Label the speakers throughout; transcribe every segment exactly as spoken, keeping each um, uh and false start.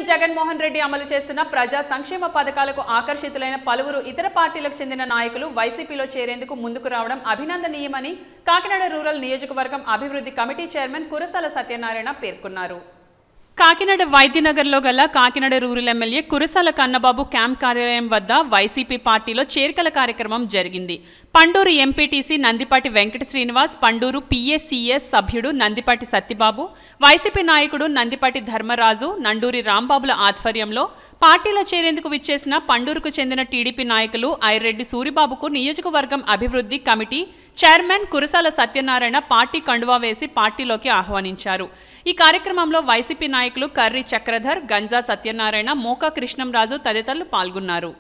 Speaker 1: జగన్మోహన్ రెడ్డి అమలు చేస్తున్న ప్రజా సంక్షేమ పథకాలకు ఆకర్షితులైన పలువురు ఇతర పార్టీలకు చెందిన నాయకులు వైసీపీలో చేరేందుకు ముందుకు రావడం అభినందనీయమని కాకినాడ రూరల్ నియోజకవర్గం అభివృద్ధి కమిటీ చైర్మన్ కురసాల సత్యనారాయణ పేర్కొన్నారు. కాకినాడ వైద్యనగర్లో గల Kakinada rural MLA Kurasala Kannababu camp కార్యాలయం వద్ద వైసీపీ పార్టీలో చేరికల కార్యక్రమం జరిగింది. పండూరు ఎంపీటీసీ నందిపాటి వెంకట శ్రీనివాస్, పండూరు పీఎస్సీఎస్ సభ్యుడు నందిపాటి సత్యబాబు, వైసీపీ నాయకుడు నందిపాటి ధర్మరాజు, నండూరి రాంబాబుల ఆధ్వర్యంలో పార్టీలో చేరేందుకు విచ్చేసిన పండూరుకు చెందిన టీడీపీ నాయకులు ఐరెడ్డి సూరిబాబుకు నియోజకవర్గం అభివృద్ధి committee chairman Kurasala Satyanarayana party కండువా వేసి పార్టీలోకి ఆహ్వానించారు. ఈ కార్యక్రమంలో వైసీపీ నాయకులు కర్రి చక్రధర్, గంజా సత్యనారాయణ, మోకా కృష్ణంరాజు తదితరులు పాల్గొన్నారు.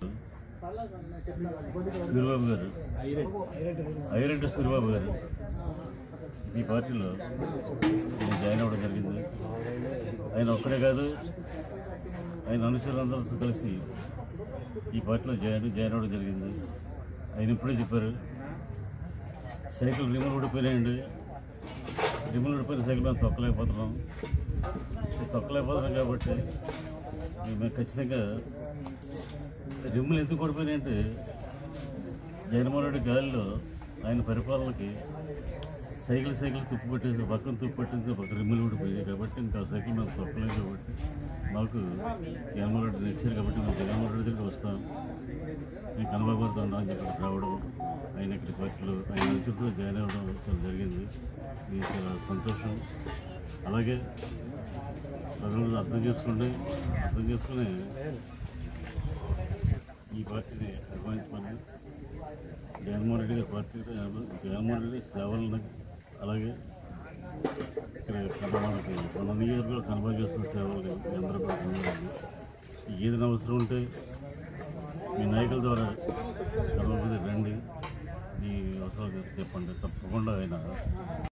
Speaker 2: ఐరెడ్డి సూరిబాబు గారు ఈ పార్టీలో జాయిన్ అవ్వడం జరిగింది. ఆయన ఒక్కడే కాదు, ఆయన అనుచరులందరితో కలిసి ఈ పార్టీలో జాయిన్ జాయిన్ అవ్వడం జరిగింది. ఆయన ఇప్పుడే చెప్పారు, సైకిల్ రిమూల్ ఊడిపోయినాయండి, రిమూల్ ఊడిపోయిన సైకిల్ మేము తొక్కలేకపోతున్నాం తొక్కలేకపోతున్నాం కాబట్టి మేము ఖచ్చితంగా రిమ్ములు ఎందుకు ఊడిపోయినాయంటే జగన్మోహన్ రెడ్డి గాలిలో ఆయన పరిపాలనకి సైకిల్ సైకిల్ తుప్పు పెట్టేసి పక్కన తుప్పు పెట్టేసి పక్కన రిమ్ములు ఊడిపోయాయి కాబట్టి ఇంకా సైకిల్ మేము తొక్కలేదు కాబట్టి మాకు జగన్మోహన్ రెడ్డి ఇచ్చారు కాబట్టి మేము జగన్మోహన్ రెడ్డి దగ్గరికి వస్తాం, మేము కనబాబుతో అని చెప్పి రావడం, ఆయన ఇక్కడ పార్టీలో ఆయన అనుచరులతో జాయిన్ అవ్వడం జరిగింది. ఇది చాలా సంతోషం. అలాగే ప్రజలు అర్థం చేసుకోండి, అర్థం చేసుకుని ఈ పార్టీని అభిమానించమని, జగన్మోహన్ రెడ్డి గారి పార్టీ జగన్మోహన్ రెడ్డి సేవలను అలాగే ఇక్కడ మనకి మన నియోజకవర్గంలో కనబడి చేస్తున్న సేవలు అందరూ కూడా ఏదైనా అవసరం ఉంటే మీ నాయకుల ద్వారా కనబడి రండి, ఈ అవసరాలు చెప్పండి, తప్పకుండా ఆయన